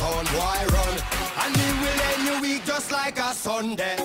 sound boy run, and me will end your week just like a Sunday.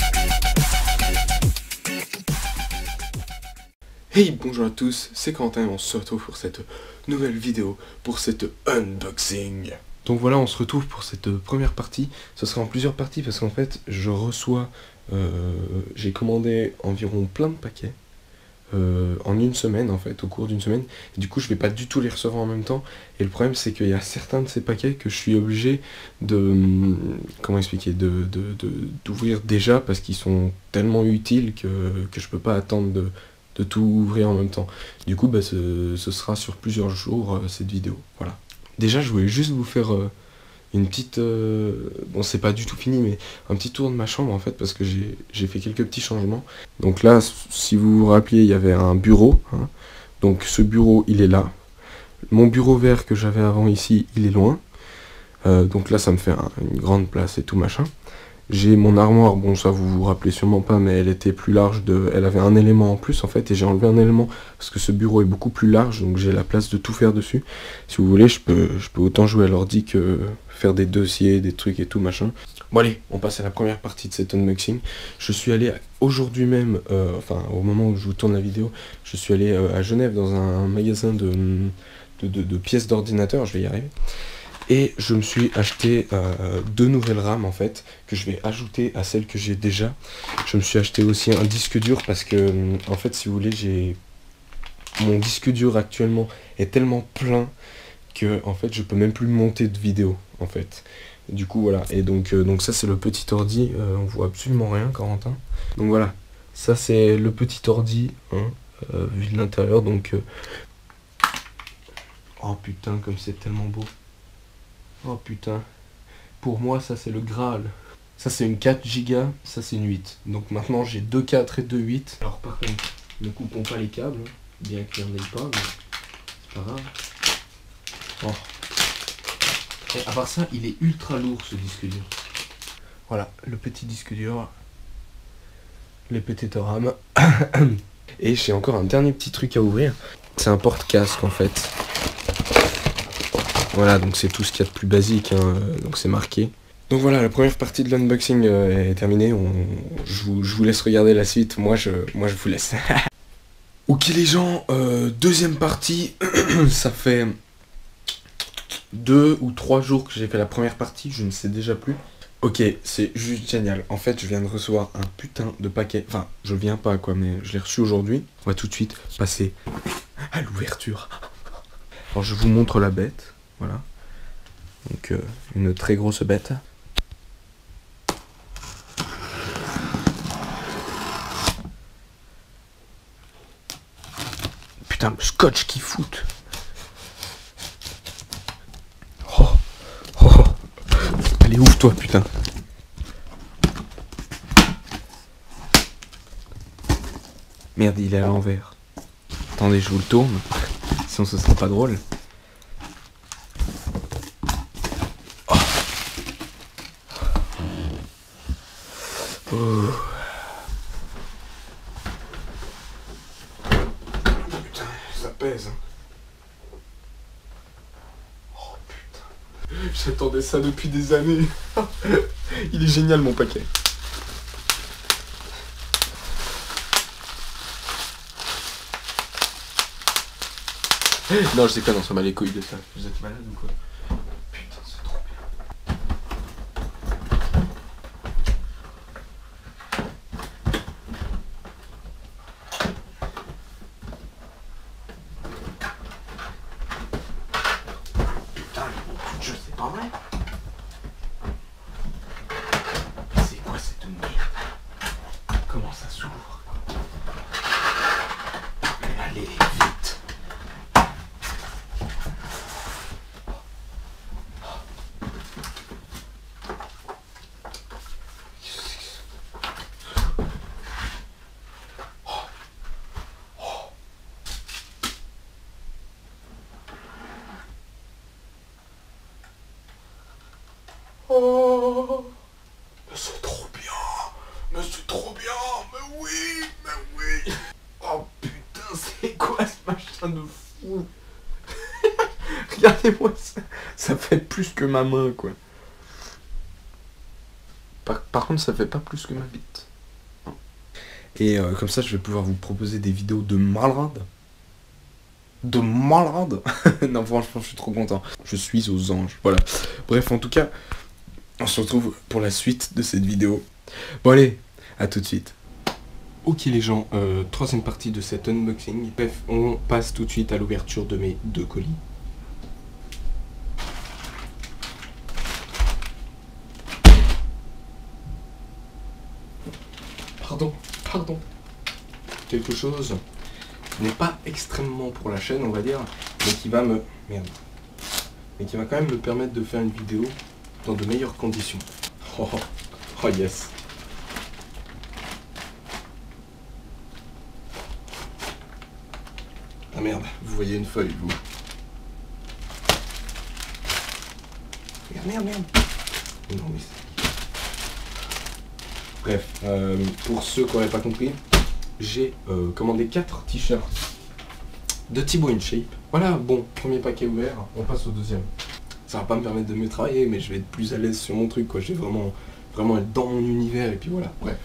Hey, bonjour à tous, c'est Quentin et on se retrouve pour cette nouvelle vidéo, pour cette unboxing. Donc voilà, on se retrouve pour cette première partie. Ce sera en plusieurs parties parce qu'en fait, je reçois... j'ai commandé environ plein de paquets en une semaine, en fait, au cours d'une semaine. Et du coup, je vais pas du tout les recevoir en même temps. Et le problème, c'est qu'il y a certains de ces paquets que je suis obligé de... Comment expliquer, d'ouvrir déjà parce qu'ils sont tellement utiles que je peux pas attendre de tout ouvrir en même temps. Du coup, bah, ce sera sur plusieurs jours cette vidéo. Voilà. Déjà, je voulais juste vous faire une petite... bon, c'est pas du tout fini, mais un petit tour de ma chambre en fait, parce que j'ai fait quelques petits changements. Donc là, si vous vous rappelez, il y avait un bureau. Hein. Donc ce bureau, il est là. Mon bureau vert que j'avais avant ici, il est loin. Donc là, ça me fait une grande place et tout machin. J'ai mon armoire, bon ça vous vous rappelez sûrement pas, mais elle était plus large, elle avait un élément en plus en fait, et j'ai enlevé un élément parce que ce bureau est beaucoup plus large, donc j'ai la place de tout faire dessus. Si vous voulez, je peux autant jouer à l'ordi que faire des dossiers, des trucs et tout machin. Bon allez, on passe à la première partie de cet unboxing. Je suis allé aujourd'hui même, enfin au moment où je vous tourne la vidéo, je suis allé à Genève dans un magasin de pièces d'ordinateur, je vais y arriver. Et je me suis acheté 2 nouvelles RAM en fait, que je vais ajouter à celles que j'ai déjà. Je me suis acheté aussi un disque dur parce que, en fait, si vous voulez, mon disque dur actuellement est tellement plein que, en fait, je peux même plus monter de vidéos, en fait. Du coup, voilà. Et donc ça, c'est le petit ordi. On voit absolument rien, Corentin. Donc voilà. Ça, c'est le petit ordi, hein, vu de l'intérieur. Donc, oh putain, comme c'est tellement beau. Oh putain, pour moi ça c'est le Graal. Ça c'est une 4 Go, ça c'est une 8. Donc maintenant j'ai 2 4 et 2 8. Alors par contre, ne coupons pas les câbles, bien qu'il n'y en ait pas, mais c'est pas grave. Oh. Et à part ça, il est ultra lourd ce disque dur. Voilà, le petit disque dur. Les petites RAM. Et j'ai encore un dernier petit truc à ouvrir. C'est un porte-casque en fait. Voilà, donc c'est tout ce qu'il y a de plus basique, hein, donc c'est marqué. Donc voilà, la première partie de l'unboxing est terminée, je vous laisse regarder la suite, moi je vous laisse. Ok les gens, deuxième partie, ça fait 2 ou 3 jours que j'ai fait la première partie, je ne sais déjà plus. Ok, c'est juste génial, en fait je viens de recevoir un putain de paquet, enfin je viens pas quoi, mais je l'ai reçu aujourd'hui. On va tout de suite passer à l'ouverture. Alors je vous montre la bête. Voilà, donc une très grosse bête. Putain, le scotch qui fout. Oh, oh. Allez, ouvre-toi, putain. Merde, il est à l'envers. Attendez, je vous le tourne, sinon ce sera pas drôle. Oh. Putain, ça pèse. Hein. Oh putain. J'attendais ça depuis des années. Il est génial mon paquet. Non, je sais pas, non, ça m'a les couilles de ça. Vous êtes malade ou quoi? Putain, c'est trop bien. Je sais pas vrai. C'est quoi cette merde? Comment ça s'ouvre? Allez, vite. Oh, mais c'est trop bien, mais c'est trop bien, mais oui. Oh putain, c'est quoi ce machin de fou? Regardez-moi ça, ça fait plus que ma main, quoi. Par contre, ça fait pas plus que ma bite. Non. Et comme ça, je vais pouvoir vous proposer des vidéos de malade. De malade. Non, franchement, je suis trop content. Je suis aux anges, voilà. Bref, en tout cas, on se retrouve pour la suite de cette vidéo. Bon, allez, à tout de suite. Ok les gens, troisième partie de cet unboxing. Bref, on passe tout de suite à l'ouverture de mes 2 colis. Pardon. Quelque chose qui n'est pas extrêmement pour la chaîne, on va dire, mais qui va me... Merde. Mais qui va quand même me permettre de faire une vidéo dans de meilleures conditions. Oh yes. Ah merde, vous voyez une feuille, vous. Merde. Non mais... Bref, pour ceux qui n'auraient pas compris, j'ai commandé 4 t-shirts de Thibaut InShape. Voilà, bon, premier paquet ouvert, on passe au deuxième. Ça va pas me permettre de mieux travailler, mais je vais être plus à l'aise sur mon truc, quoi. Je vais vraiment être dans mon univers, et puis voilà, bref.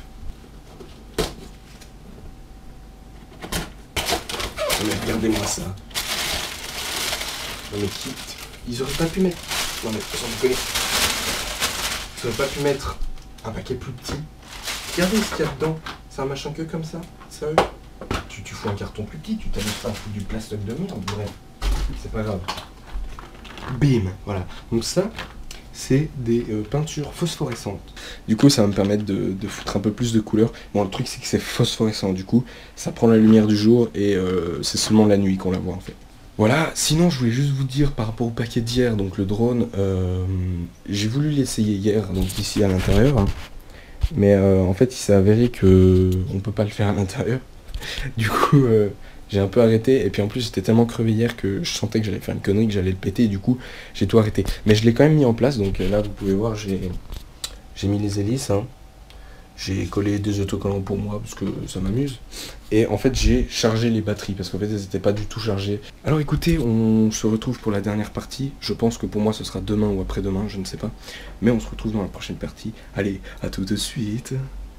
Mais regardez-moi ça. Non mais qui... Ils auraient pas pu mettre... Non mais, sans déconner. Ils auraient pas pu mettre un paquet plus petit. Regardez ce qu'il y a dedans. C'est un machin que comme ça. Sérieux. Tu fous un carton plus petit, tu t'amuses pas à foutre du plastoc de merde. Bref, c'est pas grave. Bim. Voilà. Donc ça, c'est des peintures phosphorescentes. Du coup, ça va me permettre de foutre un peu plus de couleur. Bon, le truc, c'est que c'est phosphorescent. Du coup, ça prend la lumière du jour et c'est seulement la nuit qu'on la voit en fait. Voilà, sinon je voulais juste vous dire par rapport au paquet d'hier, donc le drone, j'ai voulu l'essayer hier, donc ici à l'intérieur, hein. Mais en fait il s'est avéré que on peut pas le faire à l'intérieur. Du coup j'ai un peu arrêté, et puis en plus j'étais tellement crevé hier que je sentais que j'allais faire une connerie, que j'allais le péter, et du coup j'ai tout arrêté. Mais je l'ai quand même mis en place, donc là vous pouvez voir, j'ai mis les hélices, hein. J'ai collé des autocollants pour moi parce que ça m'amuse. Et en fait j'ai chargé les batteries parce qu'en fait elles n'étaient pas du tout chargées. Alors écoutez, on se retrouve pour la dernière partie. Je pense que pour moi ce sera demain ou après-demain, je ne sais pas. Mais on se retrouve dans la prochaine partie. Allez, à tout de suite.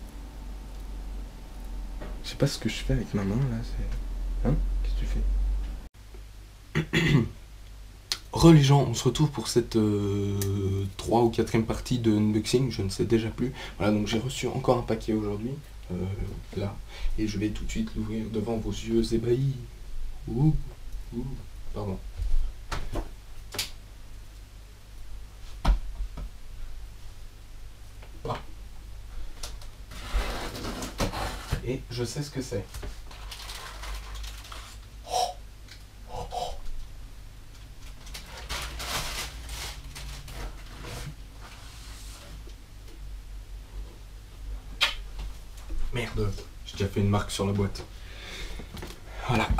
Je sais pas ce que je fais avec ma main là. Hein? Qu'est-ce que tu fais? Les gens, on se retrouve pour cette 3 ou 4e partie de unboxing, je ne sais déjà plus. Voilà, donc j'ai reçu encore un paquet aujourd'hui, là, et je vais tout de suite l'ouvrir devant vos yeux ébahis. Ouh, pardon. Ah. Et je sais ce que c'est. Merde, j'ai déjà fait une marque sur la boîte. Voilà.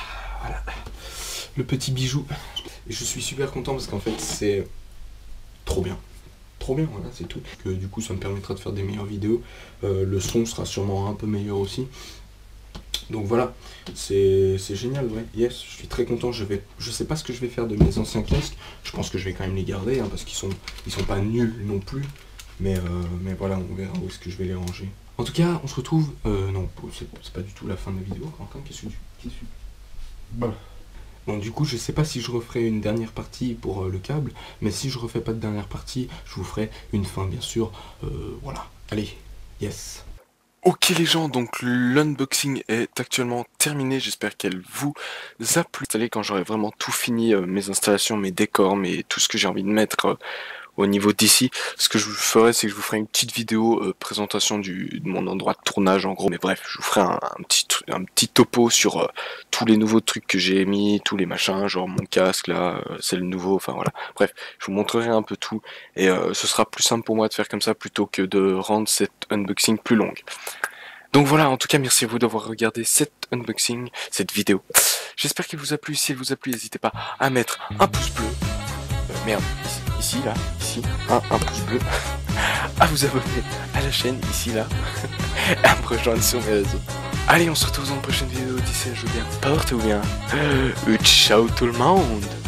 Le petit bijou. Et je suis super content parce qu'en fait c'est trop bien. Voilà, c'est tout. Que, du coup ça me permettra de faire des meilleures vidéos. Le son sera sûrement un peu meilleur aussi. Donc voilà, c'est génial, ouais. Yes, je suis très content. Je sais pas ce que je vais faire de mes anciens casques. Je pense que je vais quand même les garder, hein, parce qu'ils sont pas nuls non plus. Mais voilà, on verra où est-ce que je vais les ranger. En tout cas, on se retrouve... non, c'est pas du tout la fin de la vidéo. Quentin, qu'est-ce que tu... Bon, du coup, je sais pas si je referai une dernière partie pour le câble, mais si je refais pas de dernière partie, je vous ferai une fin, bien sûr. Voilà. Allez, yes. Ok les gens, donc l'unboxing est actuellement terminé, j'espère qu'elle vous a plu. Quand j'aurai vraiment tout fini, mes installations, mes décors, tout ce que j'ai envie de mettre au niveau d'ici, ce que je vous ferai, c'est que je vous ferai une petite vidéo présentation de mon endroit de tournage en gros. Mais bref, je vous ferai un petit topo sur tous les nouveaux trucs que j'ai mis, tous les machins, genre mon casque là, c'est le nouveau, enfin voilà. Bref, je vous montrerai un peu tout, et ce sera plus simple pour moi de faire comme ça plutôt que de rendre cette unboxing plus longue. Donc voilà, en tout cas, merci à vous d'avoir regardé cette unboxing, cette vidéo. J'espère qu'elle vous a plu. Si elle vous a plu, n'hésitez pas à mettre un pouce bleu. Merde, ici, là, ici, un pouce bleu. À vous abonner à la chaîne, ici, là. À me rejoindre sur mes réseaux. Allez, on se retrouve dans une prochaine vidéo. D'ici là, je vous dis, portez-vous bien. Ciao tout le monde.